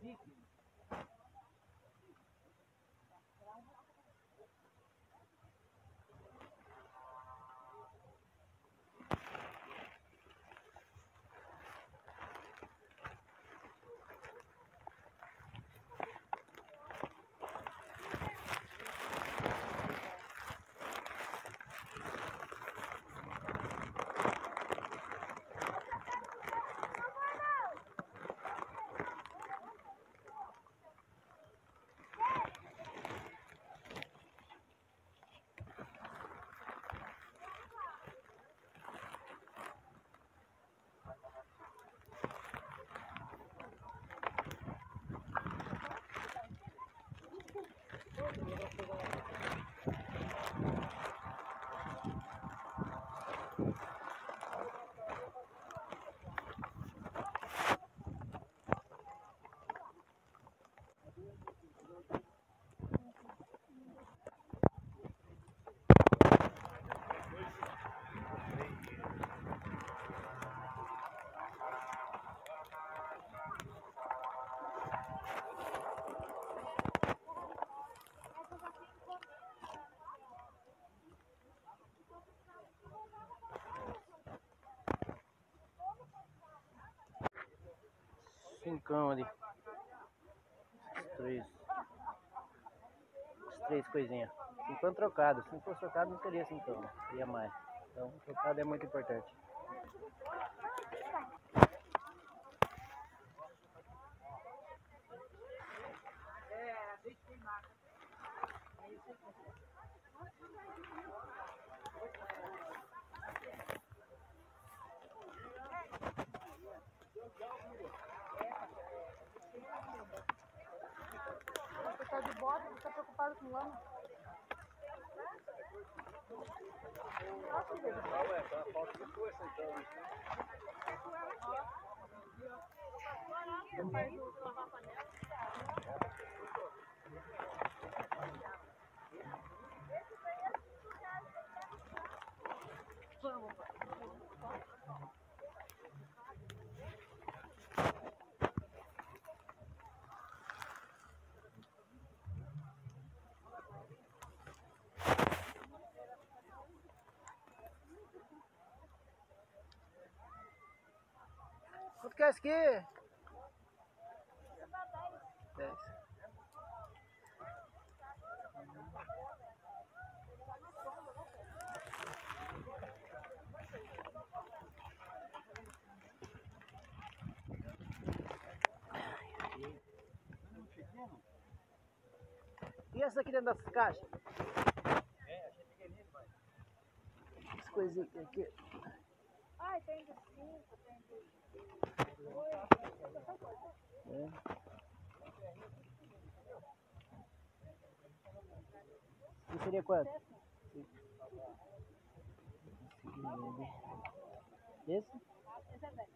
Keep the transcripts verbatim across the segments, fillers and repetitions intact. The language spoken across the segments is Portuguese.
Cincão ali. Os três. Os três coisinhas. Cincão trocado. Se não fosse trocado não seria cincão. Seria mais. Então trocado é muito importante. Você tá de bota, você tá preocupado com lama? Quanto que é esse aqui? dez. E essa aqui dentro das caixas? É, achei pequenininho, pai. As coisinhas aqui. Ai, tem de cinco, tem de É. Isso seria quanto? Esse? Esse é dez.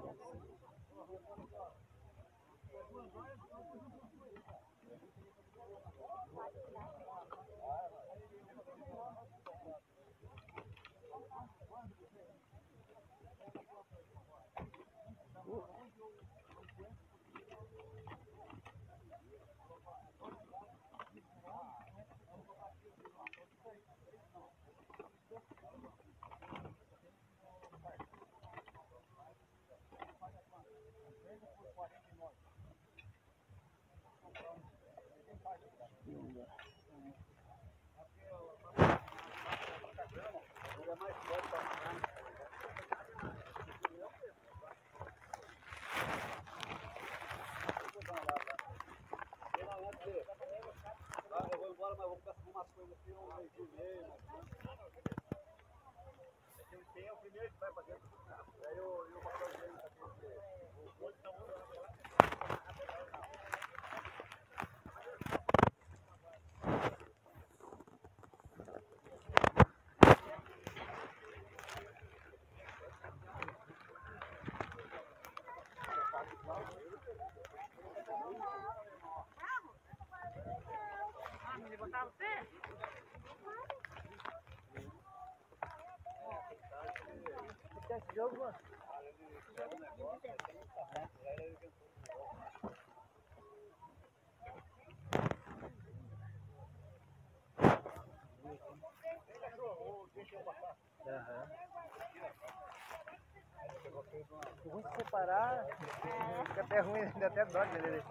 Eu vou embora, mas vou ficar com umas coisas aqui, um meio de meio. Quem é o primeiro que vai pra dentro do carro? Aí eu e o papel dele aqui. O outro tá muito. Ah, me botar você? Você quer esse jogo, mano? deixei eu passar. Aham. O ruim de separar, fica até ruim, ainda até dó de ele.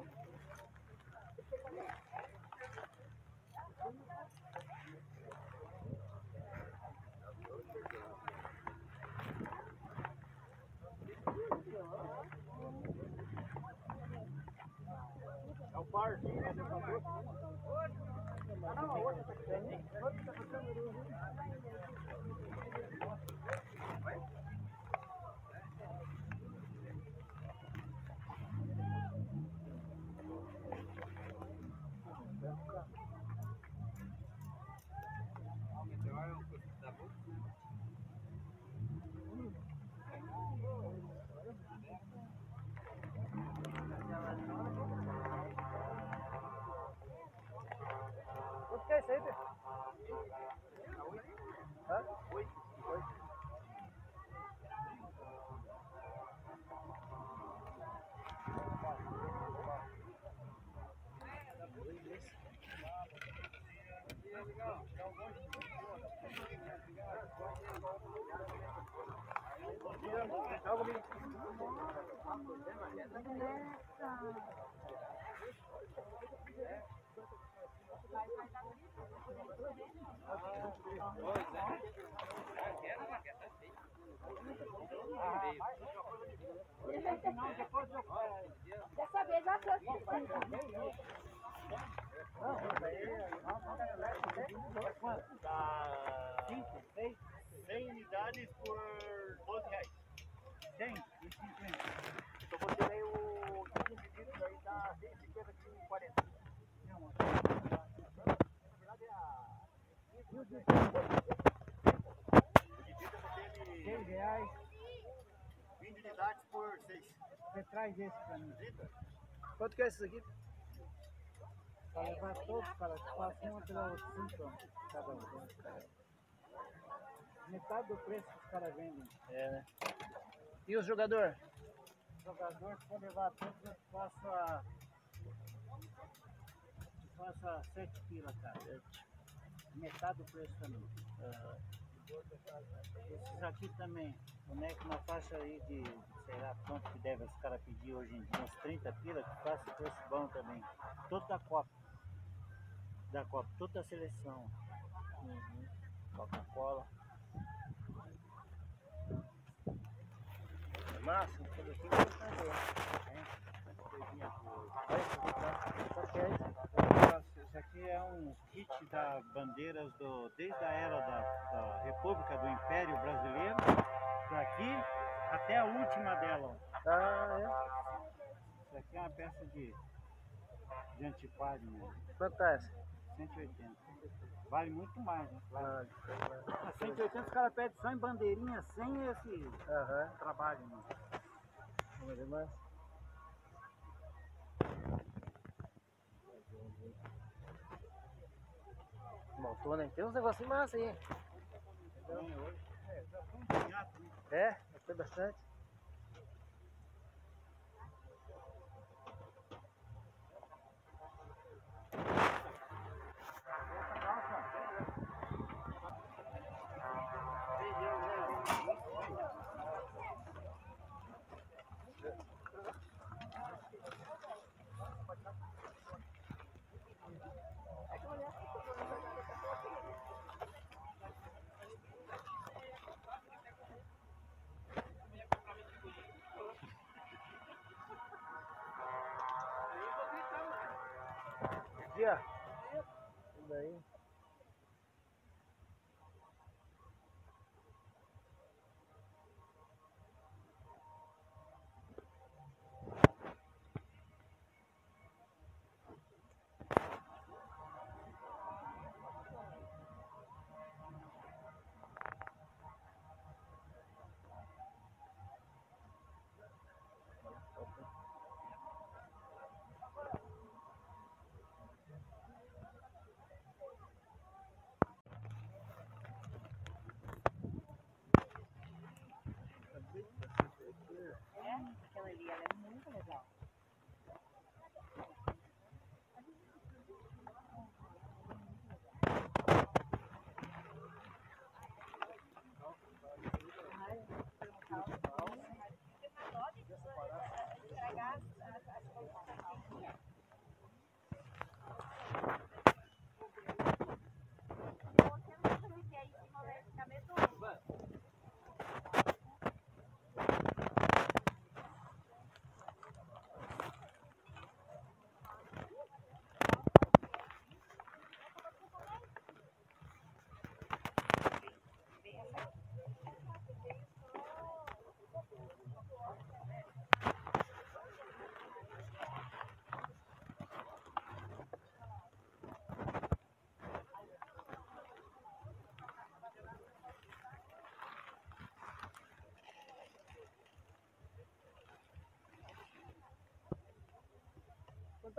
É o parzinho, né? Ah, não, a outra tá aqui. Quanto que é isso aí, Pedro? Hã? Oi. Oi. Dessa vez já foi. Dá cinco, seis, cem unidades por doze reais. Tem? E cinquenta. Então você tem o quinze litros aí, dá cento e cinquenta por quarenta. E o de O de vidro você tem seis reais? vinte unidades por seis. Você traz esse pra mim. trinta? Quanto que é esses aqui? Para levar todos, cara, passa uma pela outra, cinco cada um. Metade do preço que os caras vendem. É, né? E os jogadores? O jogador, se for levar todos, eu faço a. Faço a sete pila, cara. Metade do preço também. Aham. Esses aqui também, boneco na faixa aí de, sei lá quanto que deve os caras pedir hoje em dia, uns trinta pila, que faça preço bom também. Todo da Copa. Da Copa, toda a seleção. Uhum. Coca-Cola. É massa, tudo aqui vai fazer. Qual que é isso? Isso aqui é um kit da bandeiras do, desde a era da, da República do Império Brasileiro, daqui até a última dela. Ó. Ah, Isso aqui é uma peça de, de antiquário mesmo, é? Quanto tá essa? cento e oitenta. Vale muito mais, né? Claro. Ah, A cento e oitenta os caras pedem só em bandeirinha, sem esse aham. trabalho. Né? Vamos ver mais. Montou, né? Tem uns negocinhos massa aí. Tem hoje. É, já foi um punhado, né? É? Foi bastante. Dia.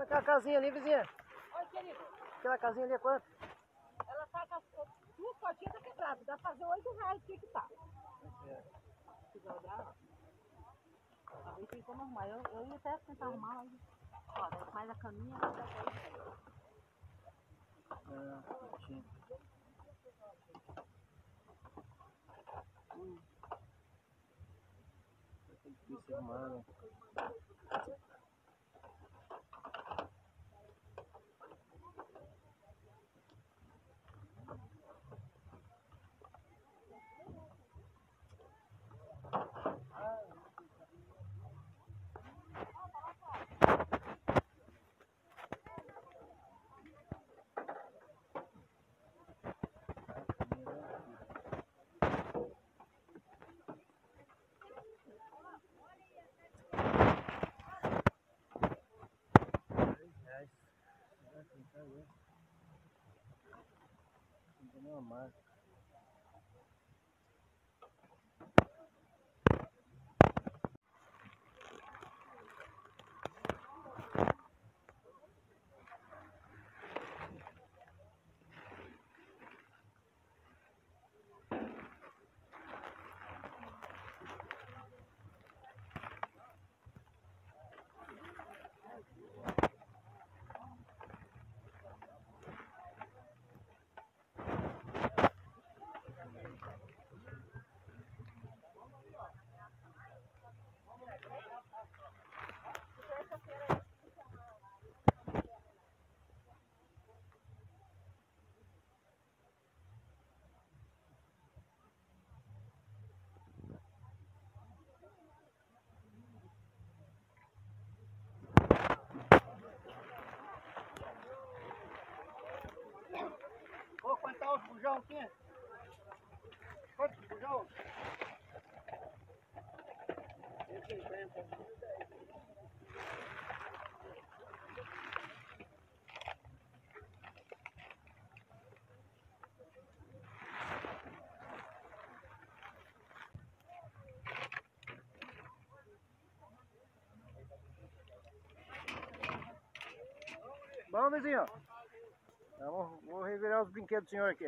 Aquela casinha ali, vizinha. Oi, querido. Aquela casinha ali é quanto? Ela tá com as duas potinhas tá quebrada. Dá pra fazer oito reais. O que que tá? Se quiser olhar. Talvez tem como arrumar. Eu, eu ia até tentar arrumar, mas... Ó, desce mais a caminha. Vai dar pra isso. Ah, tinha. Hum. Tem que se arrumar, né? Uma marca. Ô, quanto tá os bujão aqui? Quantos bujão? Bom, vizinho. Vamos, vou revirar os brinquedos do senhor aqui.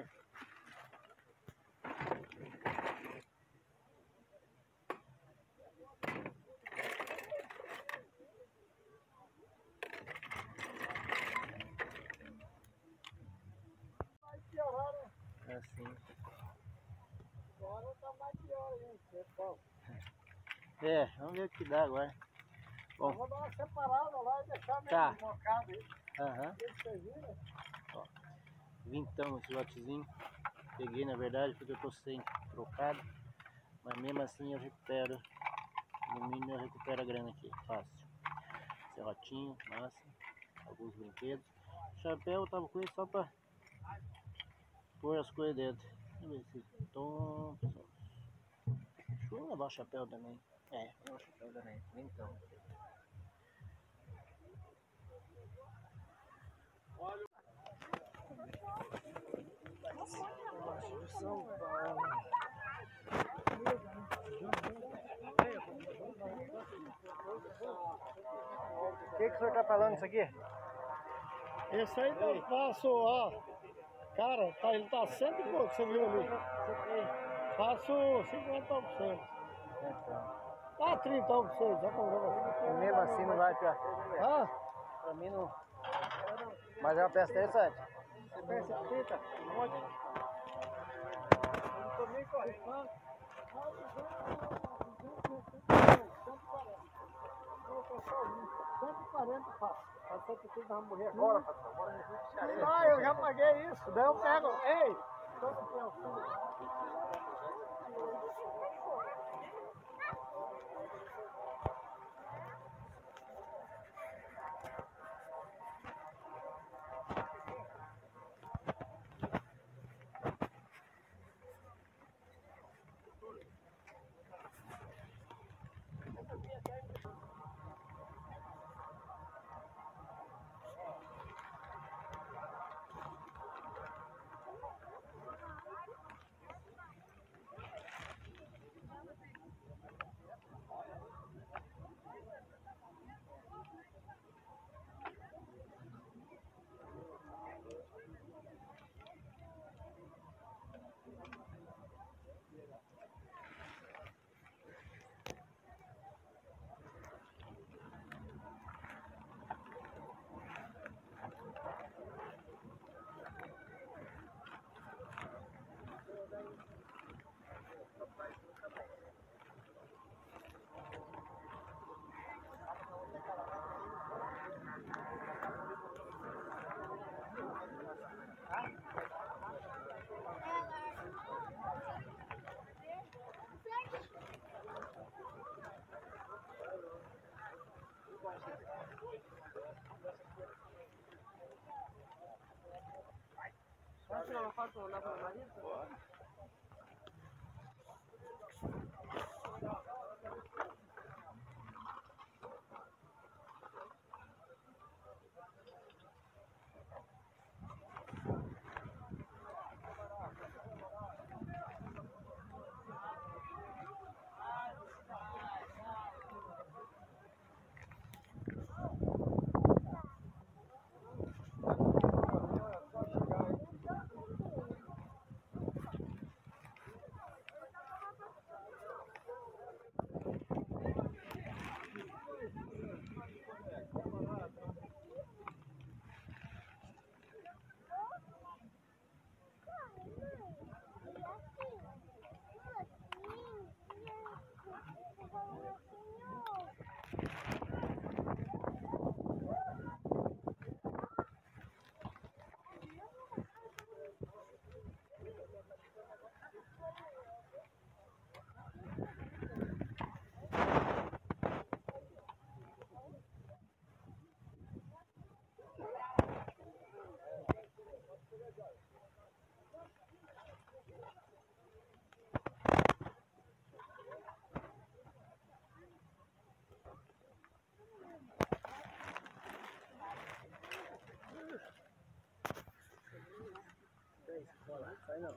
É assim. Agora tá mais pior aí, pessoal. É, vamos ver o que dá agora. Bom. Eu vou dar uma separada lá e deixar meio Tá. desbocado aí. Aham. Você vira? Ó, vintão esse lotezinho. Peguei na verdade porque eu tô sem trocado. Mas mesmo assim eu recupero. No mínimo eu recupero a grana aqui. Fácil. Serrotinho, massa. Alguns brinquedos. Chapéu eu tava com ele só pra pôr as coisas dentro. Deixa eu ver se tom. Deixa eu levar o chapéu também. É, vou levar o chapéu também. Então. São Paulo. O que, que o senhor tá falando isso aqui? Esse aí eu faço, ó. Cara, tá, ele tá cento e pouco, você viu ali? Faço cinquenta por cento. Tá trinta por cento, já comprou. E mesmo assim não vai ficar. Ah, Pra mim não. Mas é uma peça interessante. você pensa que fica? Um monte. Eu não tô nem correndo. cento e quarenta fácil. Pode ser que tudo vai morrer agora, patrão. Ah, eu já paguei isso. Daí eu pego. Ei! Quanto que é o filho? Posso tirar uma foto lá para o marido? Sai não.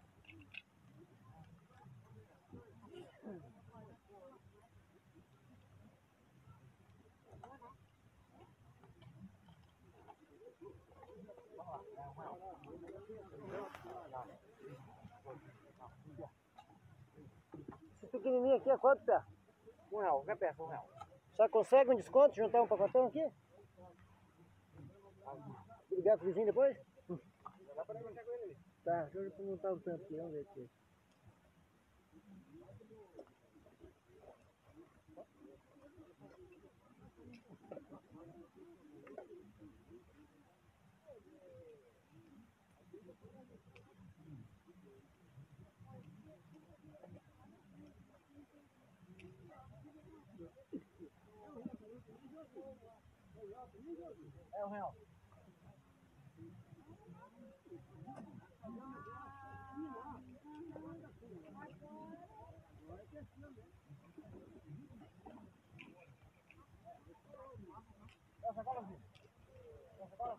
Esse pequenininho aqui é quanto, Pé? Um real, qualquer peça, um real. Só consegue um desconto, juntar um pacotão aqui? Ligar pro vizinho depois? Dá pra negociar com ele ali. Tá, deixa eu perguntar o tanto aqui, vamos ver aqui. É um real. Essa cola, filho. Essa cola.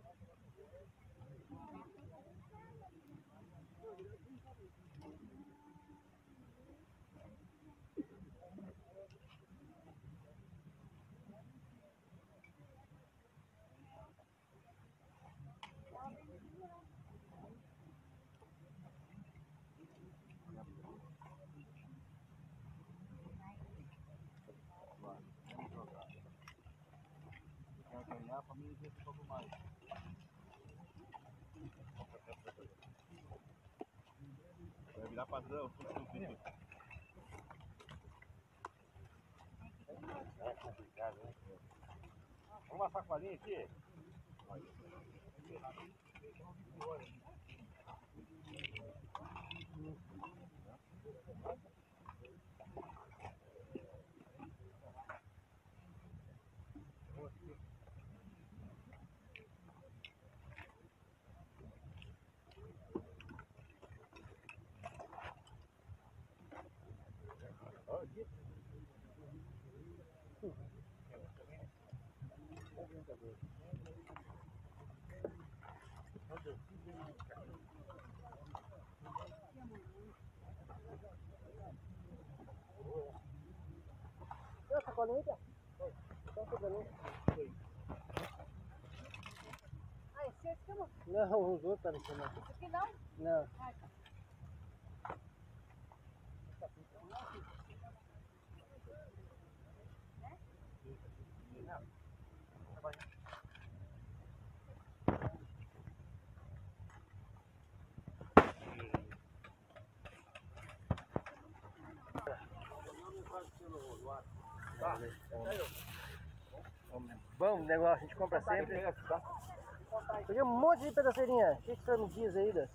Ganhar para mim um pouco mais. Vai virar padrão, é complicado, né? Vamos uma sacolinha aqui? Deu sacolinha aí, Pé? Então tudo ali. Ah, esse é esse não. Não, os outros tá ali também. Esse aqui não? Não. Ah, tá. Bom negócio, a gente compra sempre. Peguei um monte de pedaceirinha, cheio de formiguinhas ainda.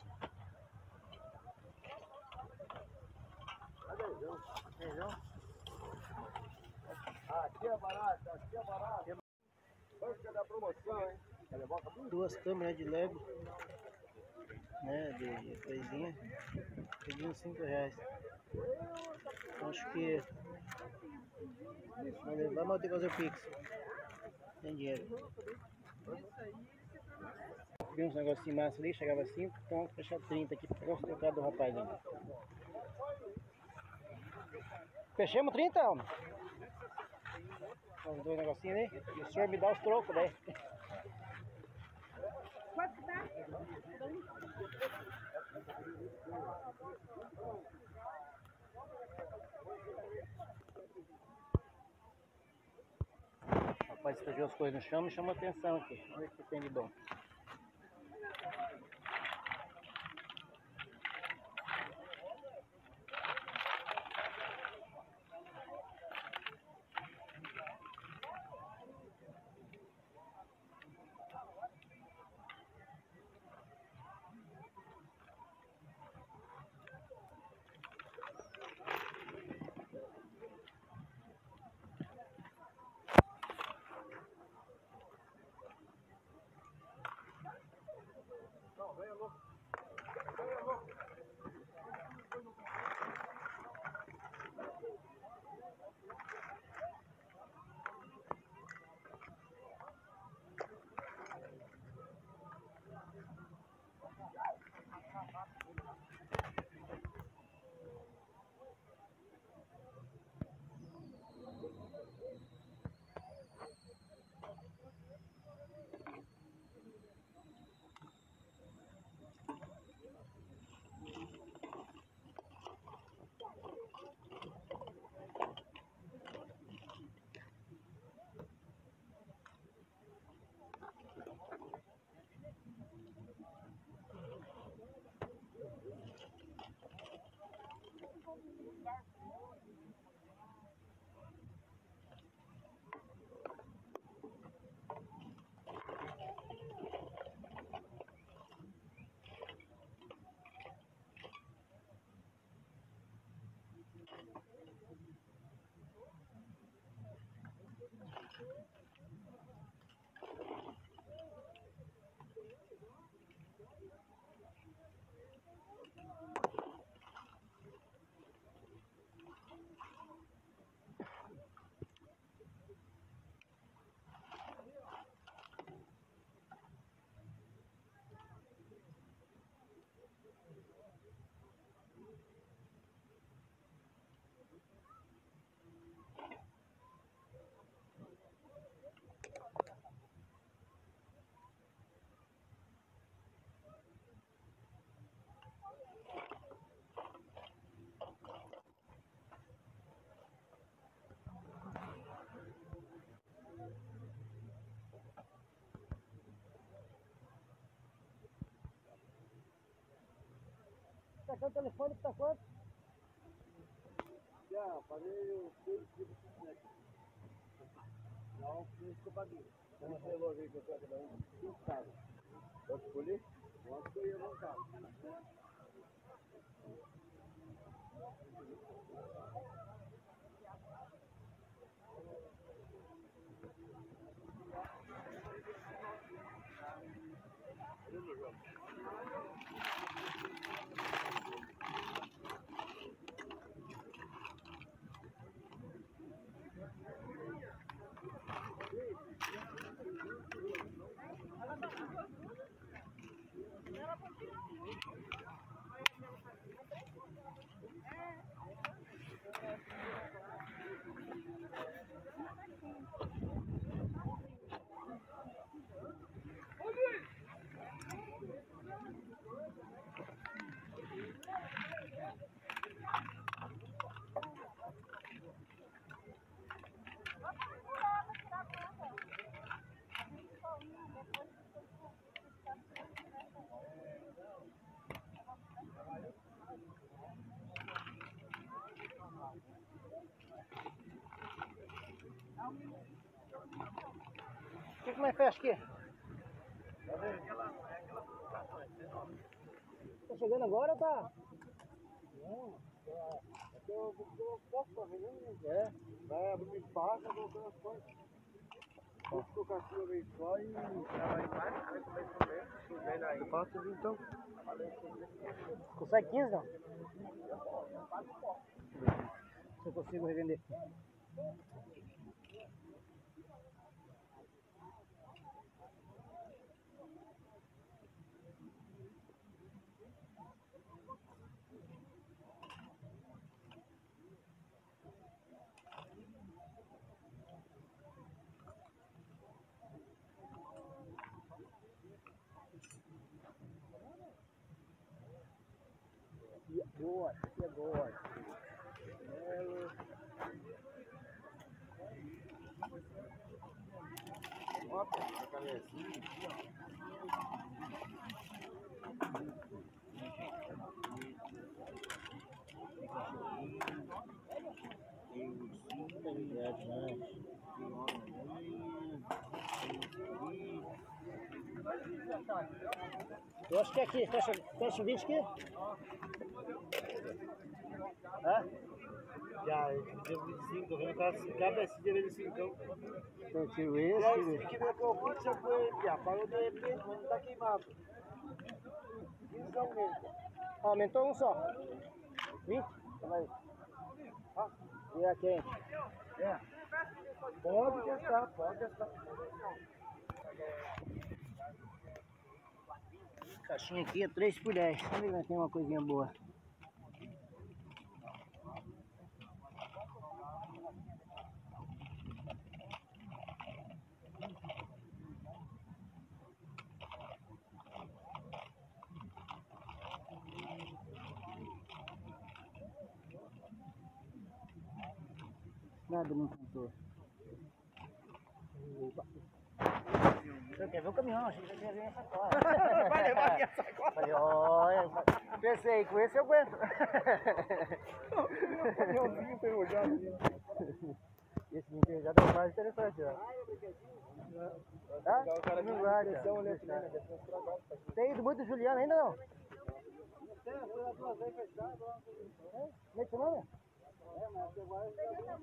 Beijão. Duas câmeras de Lego, né, de, de coisinha, peguei uns cinco reais. Acho que vou levar, mas eu tenho que fazer o Pix. Tem dinheiro. Vi uns negocinhos massa ali, chegava cinco, então vou fechar trinta aqui para os trocados do rapaz ainda. Fechamos trinta, homem? Os dois negocinhos ali. E o senhor me dá os trocos daí. Quanto dá? O rapaz escreveu as coisas no chão, me chamou a atenção aqui. Vamos ver o que tem de bom. Tá aqui o telefone que tá quanto? Já, paguei os seis quilos de boneco. Não, seis que eu paguei. Eu não sei a loja aí que eu tô aqui, não. Cinco caras. Pode escolher? Não, acho que eu ia voltar. O que que nós fecha aqui? Tá chegando agora ou tá? Não, eu posso fazer, né? É, vai abrir espaço, eu vou colocar as coisas. Ficou com a sua vez só e ela embaixo, aí começa a comer, chovendo aí. Eu faço então. Consegue quinze não? Se eu consigo revender. Boa, aqui é boa. Opa, a cabecinha aqui, Eu acho que é aqui, fecha, fecha o vinte aqui. Hã? já, deu vinte e cinco, tô vendo que cada esse dia vinte e cinco. Então eu tiro E esse, aí, tiro esse esse. que veio pro curso, já foi, já parou de repente, mas não tá queimado. Visão mesmo. Aumentou um só. vinte? Toma aí. Ah, E a quente? é. Pode testar, pode testar. Caixinha aqui é três por dez. Vamos ver se tem uma coisinha boa. Nada não cantou. Você quer ver o caminhão? Achei que você quer ver essa sacola. Vai levar minha sacola. Falei, olha, pensei, com esse eu aguento. Caminhãozinho enferrujado ali. Esse enferrujado é mais interessante, ó. Tá? O cara Não não vai, vai, cara. né? Tem ido muito Juliano ainda não? Tem, foi as duas vezes fechado. Meio de semana? É, mas agora já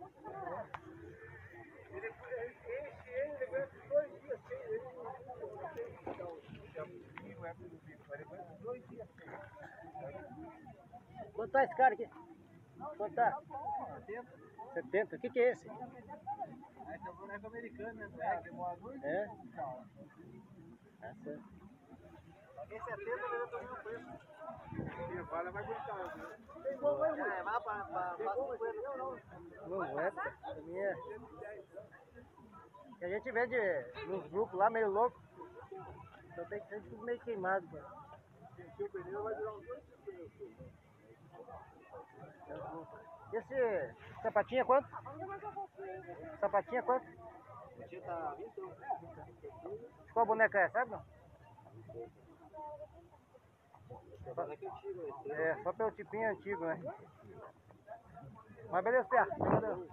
ele enche ele, ele aguenta dois dias sem ele. Então, já não é pro bico, mas ele aguenta dois dias sem. Quanto tá esse cara aqui? Quanto tá? setenta? O que que é esse? Aí tem um boneco americano, né? É, demora dois dias. É? Ah, certo. Paguei setenta, mas eu tô vendo o preço. E vale mais bonitão, né? Tem bom, vai, vai. É, vai pra cinquenta. Não, não. Não aguenta. Pra mim é... Que a gente vende nos grupos lá meio louco. Então tem que ser tudo meio queimado, cara. Sentiu o pneu, vai durar uns dois dias. Esse sapatinho é quanto? Sapatinho é quanto? O tio tá vinte e um. Qual boneca é, sabe não? É, só pelo tipinho antigo, né? Mas beleza, Pia. Valeu.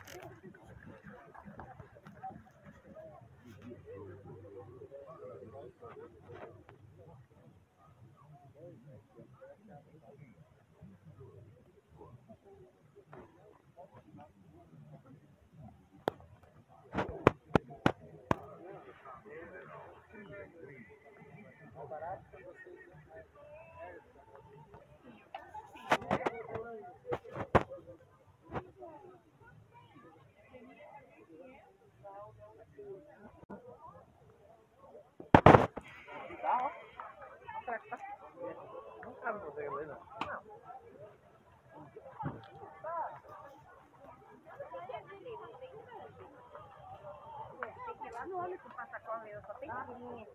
Não consegue ler, não. Tem que ir lá no homem com passacola, eu só tenho linha.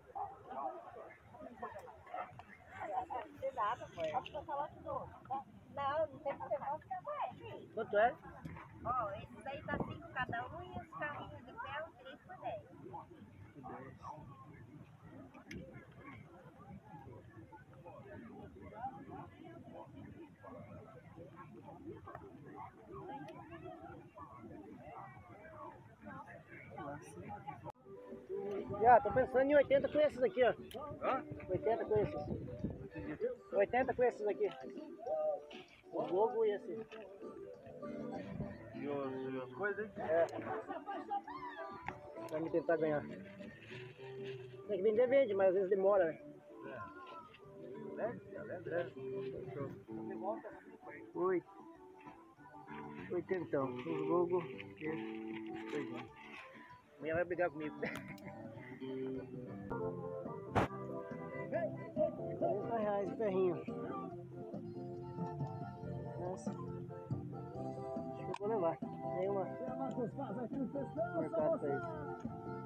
Cuidado, pode passar lá de novo. Não, não tem problema, pode ficar mais. Quanto é? Ó, esses aí dá cinco cada um e os carrinhos de ferro três por dez. Já, tô pensando em oitenta com esses aqui, ó. Hã? oitenta com esses. oitenta com esses aqui. O jogo e esse. E os, e as coisas, hein? É. Pra me tentar ganhar. Tem que vender, vende, mas às vezes demora, né? Oito. Oitentão. Os logos e as coisinhas. Amanhã vai brigar comigo. quarenta reais o ferrinho. Nossa. Acho que eu vou levar. Tem uma. Mercado pra isso.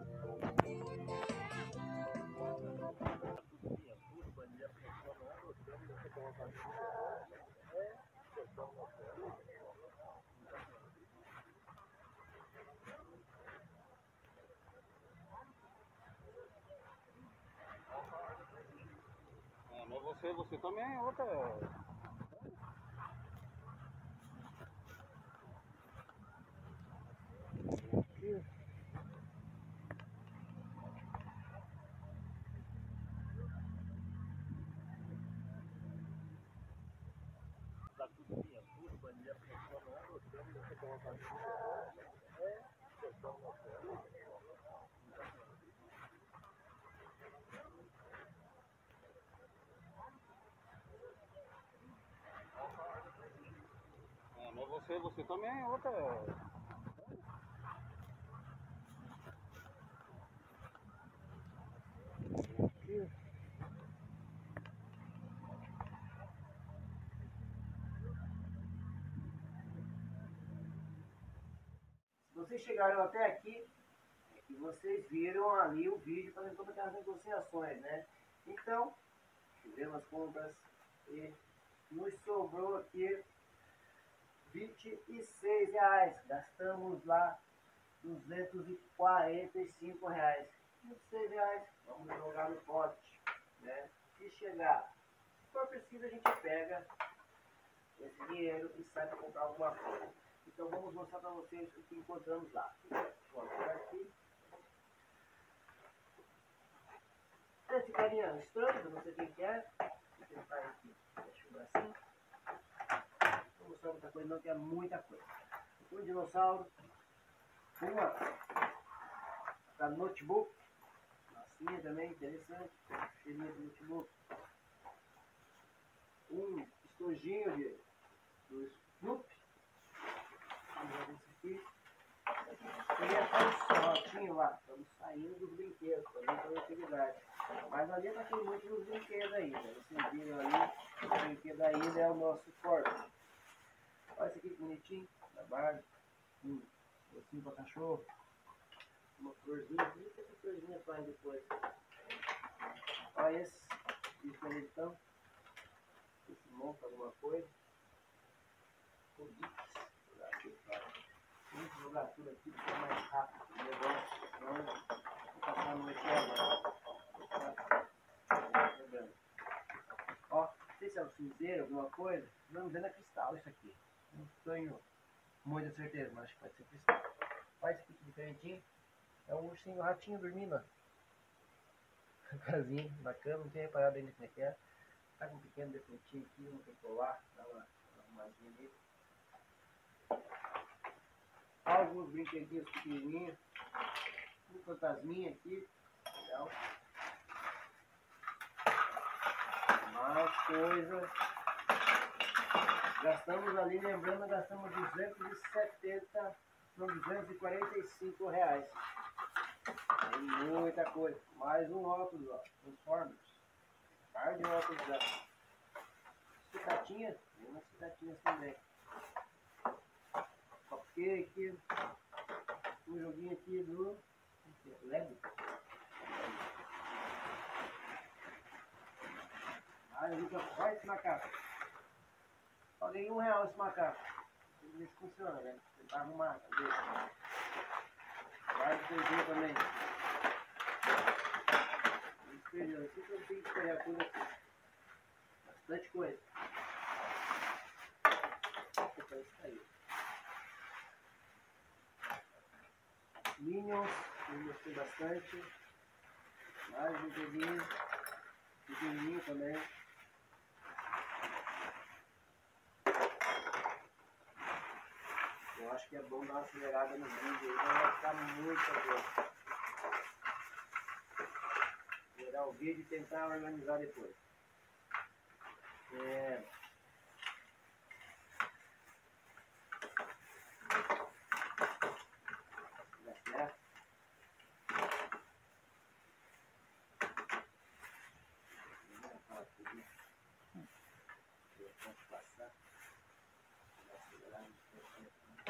É, mas você, você também é outra. É, mas você, você também é outra. Se vocês chegaram até aqui, é que vocês viram ali o vídeo fazendo todas aquelas negociações, né? Então, fizemos as compras e nos sobrou aqui vinte e seis reais. Gastamos lá duzentos e quarenta e cinco reais. vinte e seis reais, vamos jogar no pote, né? Se chegar, se for preciso, a gente pega esse dinheiro e sai para comprar alguma coisa. Então vamos mostrar para vocês o que encontramos lá. Vou por aqui. Esse carinha estranho, eu não sei quem que é. Vou tentar aqui, deixa o bracinho. Não vou mostrar muita coisa não, que é muita coisa. Um dinossauro. Uma para notebook. Massinha também, interessante. Cheirinha de notebook. Um estojinho de, do Snoopy. Vamos ver esse aqui. Ele é só um serrotinho lá. Estamos saindo dos brinquedos, para ver a utilidade. Mas ali está tem muito dos brinquedos ainda. Vocês viram ali, o brinquedo ainda é o nosso forte. Olha esse aqui que bonitinho, da Barbie. Um docinho para cachorro. Uma florzinha. O que essa florzinha faz depois? Olha esse. Isso aí então. Esse monta alguma coisa. O Dix. Vamos jogar tudo aqui para ficar mais rápido o negócio, senão vou passar a noite agora. Ó, não sei se é o cinzeiro, alguma coisa. Não, vendo a cristal isso aqui. Não tenho muita certeza, mas acho que pode ser cristal. Olha esse aqui que diferentinho. É um ursinho, um ratinho dormindo, ó. Casinho, bacana, não tinha reparado ainda como é que é. Tá com um pequeno defeitinho aqui, não tem que colar, dá uma arrumadinha nele. Alguns brinquedinhos pequenininhos. Um fantasminha aqui. Legal. Mais coisa. Gastamos ali, lembrando, gastamos duzentos e setenta, não, duzentos e quarenta e cinco reais. Tem muita coisa. Mais um óculos, ó. Transformers. Par de óculos já. Cicatinhas. Tem umas cicatinhas também. Cupcake. Um joguinho aqui do Lego. Ah, eu nunca... Olha esse macaco. Paguei um real esse macaco. Vamos ver se funciona, né? Tentar arrumar, ver. Vai perder também. Perdeu. Aqui que eu tenho que pegar tudo aqui. Bastante coisa. Opa, isso aí. Minions, eu gostei bastante. Mais um joguinho. Pequenininho também. Eu acho que é bom dar uma acelerada no vídeo aí, vai ficar muita coisa. pegar o vídeo e tentar organizar depois. É... Dá certo? Eu posso passar. Vou acelerar um pouco.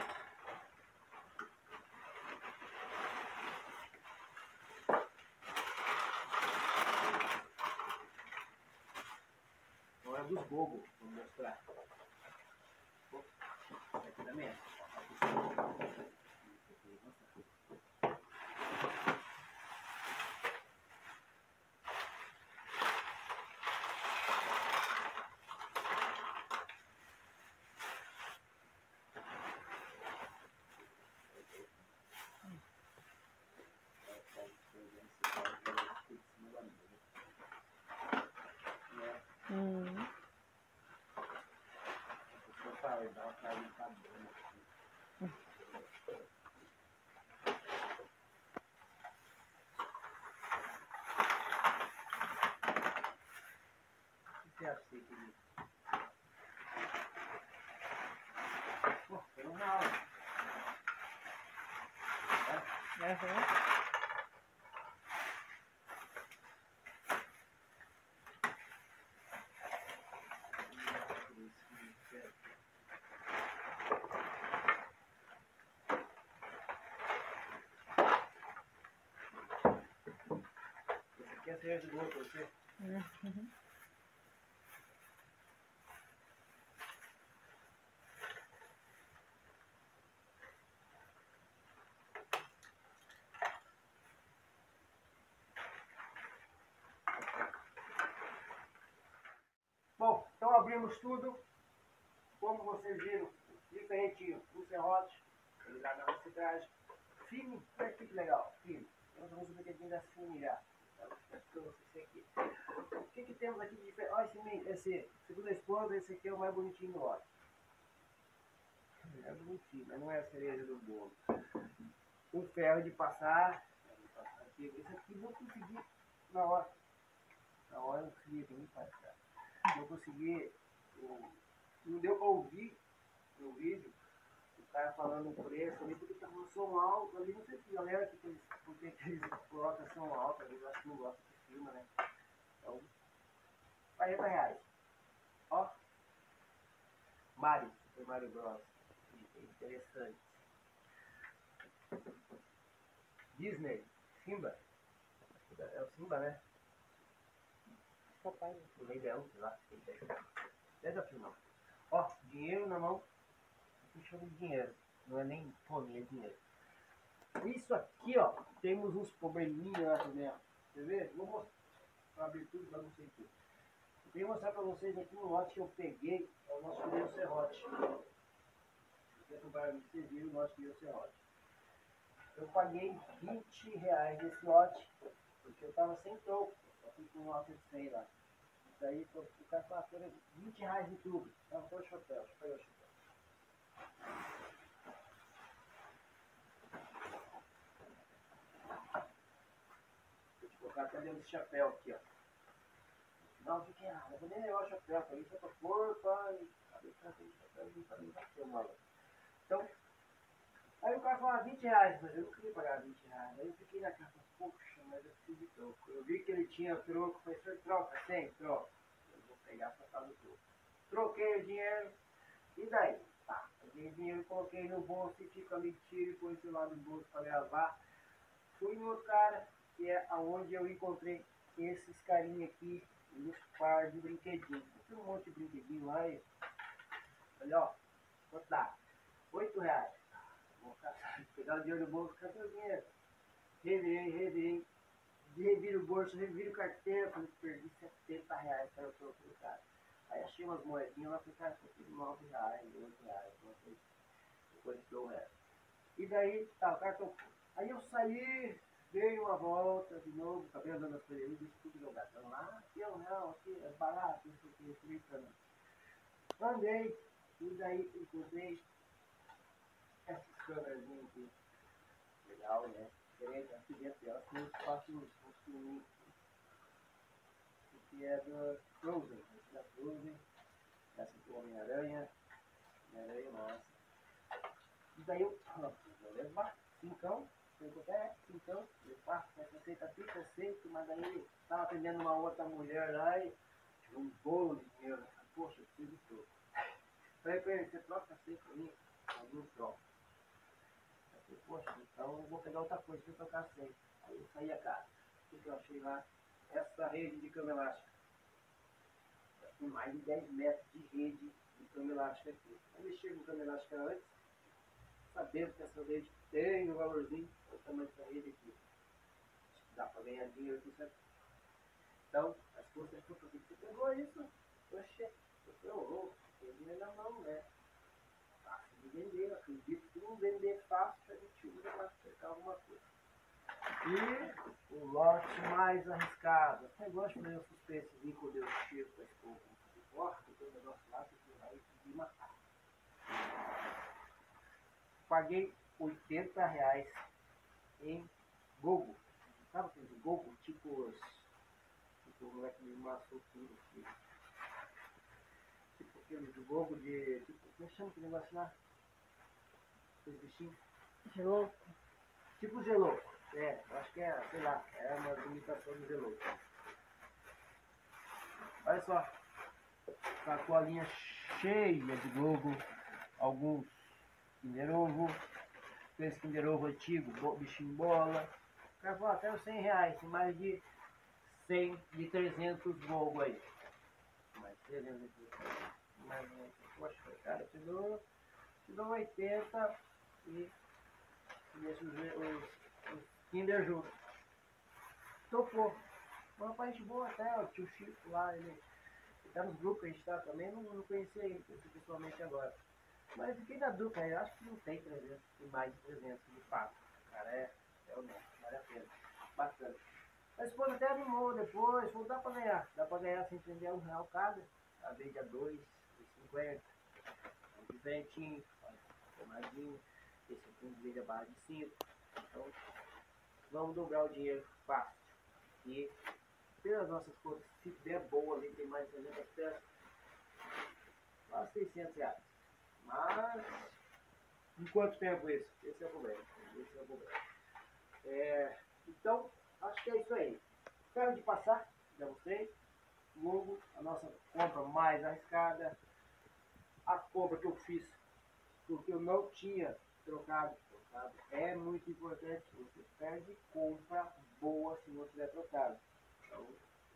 Não é dos bobos, vou mostrar. Aqui também. Hum. Eu falei, dá uma carinha pra dentro aqui. O que você acha que aqui? Pô, tem uma aula. Aham. Esse aqui é a cereja do bolo pra você. Uhum. Bom, então abrimos tudo. Como vocês viram, diferentinho do serrote. Ele lá na reciclagem. Fino, olha que legal, fino. Nós vamos ver aqui da funirar. Aqui. O que, que temos aqui de diferente? Olha esse, meio- esse segunda esposa, esse aqui é o mais bonitinho do lote. É bonitinho, mas não é a cereja do bolo. Um ferro de passar. Aqui, esse aqui não consegui na hora. Na hora eu não consegui, tem que passar. Não consegui. eu- Não deu pra ouvir no vídeo o cara falando o preço ali, porque tava um som alto ali, não sei se a galera que eles, porque que eles colocam som alto, eles acham que não gostam de filme, né? Então, quarenta reais. Ó, Mario, Super Mario Bros. Interessante. Disney, Simba. É o Simba, né? Papai. O Rei Leão, sei lá. Dez a final. Ó, dinheiro na mão. Eu chamo de dinheiro. Não é nem fome, é dinheiro. Isso aqui, ó. Temos uns probleminha lá também, ó. Quer ver? Vou mostrar. Vou abrir tudo pra vocês tudo. Eu queria mostrar pra vocês aqui um lote que eu peguei. É o nosso primeiro serrote. Vocês viram o nosso primeiro serrote. Eu paguei vinte reais nesse lote. Porque eu tava sem troco. Só fui com um lote de cem lá. Daí o cara falou, ah, vinte reais de tudo. Não, foi o chapéu, deixa eu pegar o chapéu. Vou te colocar até dentro desse chapéu aqui, ó. Não, fiquei nada, eu vou nem levar o chapéu, pra isso é pra força e acabei trazendo o chapéu pra mim bater uma hora. Então, aí o cara falou, ah, vinte reais, mas eu não queria pagar vinte reais. Aí eu fiquei na casa, poxa, mas eu preciso de troco. Eu vi que ele tinha troco, falei, senhor, troca, tem, troca. Eu vou pegar pra casa do troco. Troquei o dinheiro, e daí? Tá, peguei o dinheiro, coloquei no bolso e fico ali, tiro e põe esse lado do bolso pra gravar. Fui no outro cara, que é aonde eu encontrei esses carinha aqui, nos par de brinquedinhos. Tem um monte de brinquedinho lá e... Olha, ó, quanto dá? Oito reais. Vou caçar, pegar o dinheiro do bolso, cadê o dinheiro? Revirei, revirei, reviro o bolso, reviro carteira, falei, perdi setenta reais para eu trocar o cara. Aí achei umas moedinhas lá, falei, cara, eu fiz nove reais, oito reais, depois deu o resto. E daí, tá, o cartão. Aí eu saí, dei uma volta de novo, acabei andando as coisas, disse tudo jogado. Então lá, aqui é um real, aqui é barato, isso aqui, isso aqui, isso aqui. Andei, e daí encontrei essas câmerazinhas aqui. Legal, né? Diferente, aqui dentro delas tem um espaço, um filminho. é do Frozen, esse da Frozen, essa aqui é o Homem-Aranha, Homem-Aranha massa. E daí eu, ó, vou levar, cincão, é, cincão, eu faço, aceita fita, aceito, mas daí tava atendendo uma outra mulher lá e tive um bolo de dinheiro, né? Poxa, eu preciso de tudo. Falei pra ele, você troca assim pra mim? Eu não troco. Eu falei, poxa, então eu vou pegar outra coisa, deixa eu trocar assim. Aí eu saí a casa. O que eu achei lá? Essa rede de cama elástica. Tem mais de dez metros de rede de cama elástica aqui. Eu mexi com cama elástica antes, sabendo que essa rede tem um valorzinho, o tamanho dessa rede aqui. Dá pra ganhar dinheiro com isso. Então, as coisas que eu falei, você pegou isso? Poxa, eu falei, ô, tem dinheiro na mão, né? Fácil de vender, acredito que não vender fácil, a gente usa para cercar alguma coisa. E o lote mais arriscado. Até gosto de fazer um suspensezinho quando eu chego para esse povo de porta, tem um negócio lá que vai conseguir matar. Paguei oitenta reais em gogo. Sabe aqueles gogo? Tipo os. Tipo, não é que me maçou tudo aqui. Tipo aquele de gogo de. Tipo, como chama aquele negócio lá? Aqueles bichinhos? Gelou. Tipo gelouco. É, eu acho que é, sei lá, é uma imitação de gelouco. Olha só. Sacolinha cheia de gogo. Alguns Kinder Ovo. Esse Kinder Ovo antigo, bichinho bola. O cara falou, até os cem reais, tem mais de cem, de trezentos gogo aí. Mais trezentos aqui. Mais, poxa, cara, te dou, te dou oitenta e deixa os, os, os Kinder junto. Topou. Um rapaz de boa até, o tio Chico lá, ele, ele tá nos grupos que a gente tá também, não, não conhecia ele pessoalmente agora. Mas fiquei na dúvida, eu acho que não tem trezentos, tem mais de trezentos, de fato. Cara, é, é honesto, vale a pena. Bacana. A esposa até animou depois, falou, dá pra ganhar. Dá pra ganhar sem entender um real cada. A vez a dois, cinquenta. De ventinho, tomadinho. Esse aqui vende a barra de cinco. Então, vamos dobrar o dinheiro fácil. E pelas nossas contas, se der boa ali, tem mais de trezentas peças, quase seiscentos reais. Mas, em quanto tempo isso? Esse é o problema. Esse é o problema. É, então, acho que é isso aí. Ferro de passar, já mostrei. Logo, a nossa compra mais arriscada. A compra que eu fiz, porque eu não tinha trocado. trocado. É muito importante. Você perde compra boa se não tiver trocado. Então,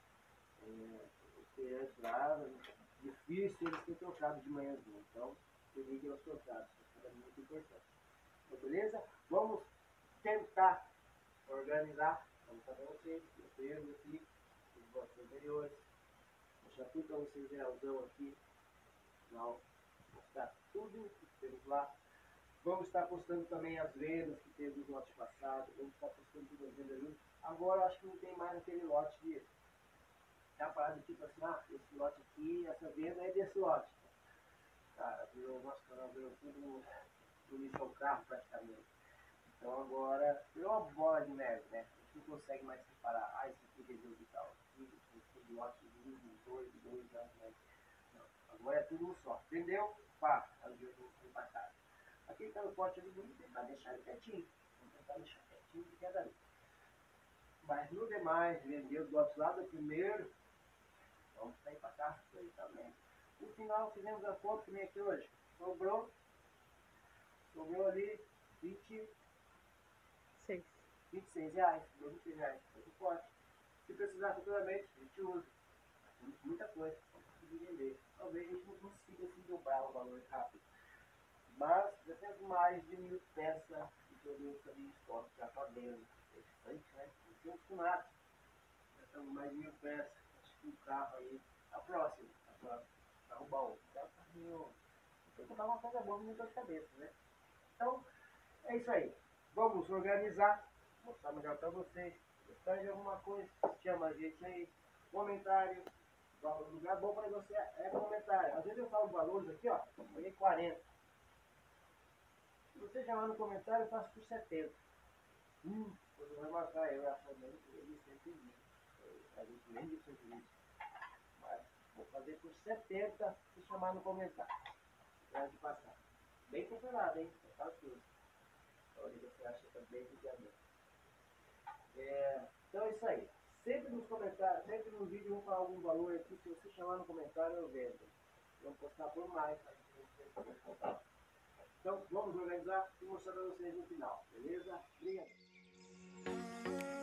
é, você antes lá, difícil eles terem trocado de manhãzinha. Então, se ligue aos trocados. Isso é muito importante. Então, beleza? Vamos tentar organizar. Vamos fazer vocês, eu pego aqui, os blocos anteriores. Deixar tudo para vocês geralzão aqui. Não, mostrar tudo que temos lá. Vamos estar postando também as vendas que teve nos lotes passados. Vamos estar postando tudo as vendas junto. Agora acho que não tem mais aquele lote de. Tá parado tipo assim, ah, esse lote aqui, essa venda é desse lote. Cara, virou, o nosso canal virou tudo no lixo ao carro praticamente. Então agora virou uma bola de neve, né? A gente não consegue mais separar, ah, esse aqui resolve e tal. Esse lote de um, dois, dois anos, né? Não, agora é tudo um só. Entendeu? Pá, as duas vão ser empatadas. Aqui está no pote ali bonito, tentar deixar ele quietinho. Vamos tentar deixar quietinho de cada um. Mas no demais, vendeu do outro lado primeiro. Vamos sair para cá aí também. No final fizemos a conta que nem aqui hoje. Sobrou. Sobrou ali vinte, Seis. vinte e seis reais. vinte e seis reais. Muito forte. Se precisar futuramente, a gente usa. Muita coisa. Vamos conseguir vender. Talvez a gente não consiga assim, dobrar o valor rápido. Mas já temos mais de mil peças de produtos ali em estoque já está vendo. Interessante, né? Não tem acostumado. Já estamos mais de mil peças. Acho que o carro aí tá próximo. Tá próximo. Carro bom. Tá carrinho. Tem que comprar uma coisa boa no de cabeça, né? Então, é isso aí. Vamos organizar. Vou mostrar melhor para vocês. Se gostar de alguma coisa, chama a gente aí. Comentário. O lugar bom para você é comentário. Às vezes eu falo valores aqui, ó. Paguei quarenta. Se você chamar no comentário, eu faço por setenta. Hum, quando vai marcar eu, eu acho que ele sempre diz. A gente nem disse isso. Vou fazer por setenta se chamar no comentário. Pra de passar. Bem temperado, hein? Tá tudo. Olha, você acha também que é bem. É, então é isso aí. Sempre nos comentários, sempre no vídeo eu vou falar algum valor aqui. Se você chamar no comentário, eu vendo. Vamos postar por mais. Então vamos organizar e mostrar para vocês no final. Beleza? Obrigado.